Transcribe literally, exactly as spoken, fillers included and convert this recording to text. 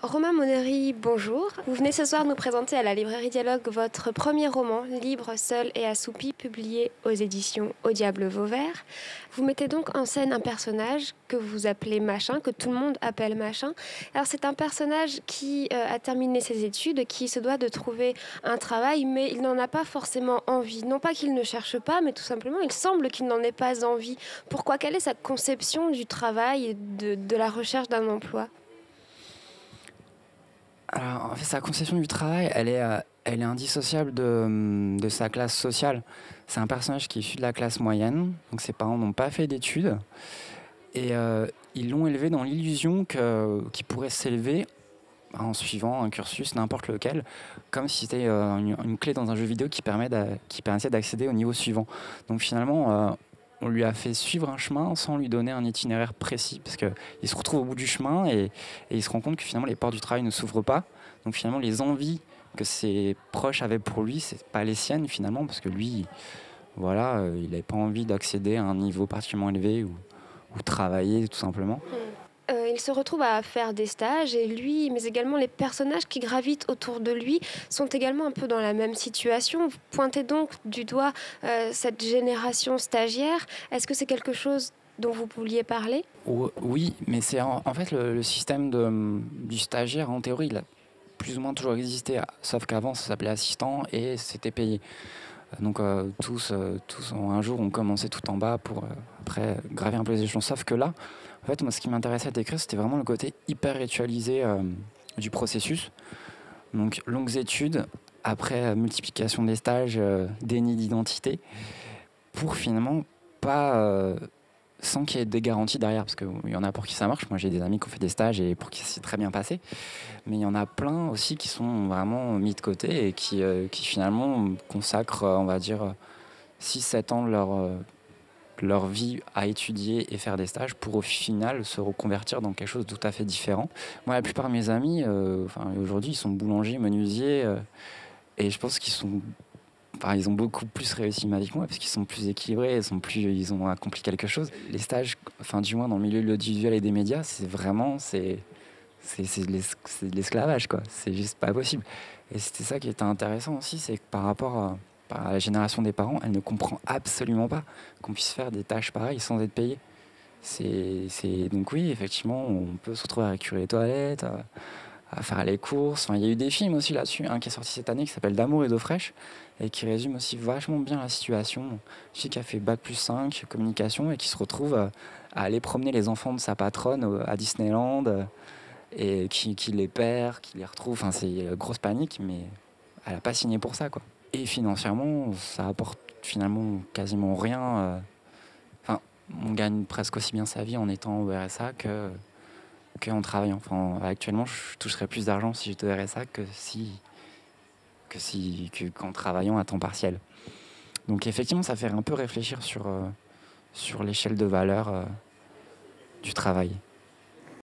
Romain Monnery, bonjour. Vous venez ce soir nous présenter à la librairie Dialogue votre premier roman, Libre, seul et assoupi, publié aux éditions Au Diable Vauvert. Vous mettez donc en scène un personnage que vous appelez Machin, que tout le monde appelle Machin. Alors c'est un personnage qui euh, a terminé ses études, qui se doit de trouver un travail, mais il n'en a pas forcément envie. Non pas qu'il ne cherche pas, mais tout simplement il semble qu'il n'en ait pas envie. Pourquoi? Quelle est sa conception du travail et de, de la recherche d'un emploi? Alors, en fait, sa conception du travail, elle est, euh, elle est indissociable de, de sa classe sociale. C'est un personnage qui est issu de la classe moyenne, donc ses parents n'ont pas fait d'études, et euh, ils l'ont élevé dans l'illusion que, qu'il pourrait s'élever en suivant un cursus n'importe lequel, comme si c'était euh, une, une clé dans un jeu vidéo qui, permet d'a- qui permettait d'accéder au niveau suivant. Donc finalement, euh, on lui a fait suivre un chemin sans lui donner un itinéraire précis, parce qu'il se retrouve au bout du chemin et, et il se rend compte que finalement les portes du travail ne s'ouvrent pas. Donc finalement les envies que ses proches avaient pour lui, c'est pas les siennes finalement, parce que lui, voilà, euh, il n'avait pas envie d'accéder à un niveau particulièrement élevé ou, ou travailler tout simplement. Euh, il se retrouve à faire des stages et lui, mais également les personnages qui gravitent autour de lui sont également un peu dans la même situation. Vous pointez donc du doigt euh, cette génération stagiaire. Est-ce que c'est quelque chose dont vous vouliez parler? O- Oui, mais c'est en, en fait le, le système de, du stagiaire, en théorie, il a plus ou moins toujours existé, sauf qu'avant ça s'appelait assistant et c'était payé. Donc euh, tous, euh, tous ont- un jour ont commencé tout en bas pour euh, après gravir un peu les échelons. Sauf que là, en fait, moi ce qui m'intéressait à décrire, c'était vraiment le côté hyper ritualisé euh, du processus. Donc longues études, après euh, multiplication des stages, euh, déni d'identité, pour finalement pas euh, sans qu'il y ait des garanties derrière, parce qu'il y en a pour qui ça marche. Moi, j'ai des amis qui ont fait des stages et pour qui ça s'est très bien passé. Mais il y en a plein aussi qui sont vraiment mis de côté et qui, euh, qui finalement consacrent, euh, on va dire, six sept ans de leur, euh, leur vie à étudier et faire des stages pour au final se reconvertir dans quelque chose de tout à fait différent. Moi, la plupart de mes amis, euh, enfin, aujourd'hui, ils sont boulangers, menuisiers, euh, et je pense qu'ils sont Enfin, ils ont beaucoup plus réussi ma vie que moi parce qu'ils sont plus équilibrés, ils, sont plus, ils ont accompli quelque chose. Les stages, enfin du moins dans le milieu de l'audiovisuel et des médias, c'est vraiment c'est, c'est, c'est de l'es- c'est de l'esclavage, quoi. C'est juste pas possible. Et c'était ça qui était intéressant aussi, c'est que par rapport à, à la génération des parents, elle ne comprend absolument pas qu'on puisse faire des tâches pareilles sans être payé. C'est, c'est... Donc oui, effectivement, on peut se retrouver à récurer les toilettes, à, à faire les courses. Enfin, il y a eu des films aussi là-dessus, un qui est sorti cette année qui s'appelle D'amour et d'eau fraîche et qui résume aussi vachement bien la situation. Je sais qui a fait bac plus cinq communication et qui se retrouve à, à aller promener les enfants de sa patronne au- à Disneyland euh, et qui, qui les perd, qui les retrouve. Enfin, c'est euh, grosse panique, mais elle n'a pas signé pour ça, quoi. Et financièrement, ça apporte finalement quasiment rien. euh. Enfin, on gagne presque aussi bien sa vie en étant au R S A que qu'en travaillant. Enfin, actuellement, je toucherais plus d'argent si j'étais au R S A que si que si que, qu'en travaillant à temps partiel. Donc effectivement, ça fait un peu réfléchir sur euh, sur l'échelle de valeur euh, du travail.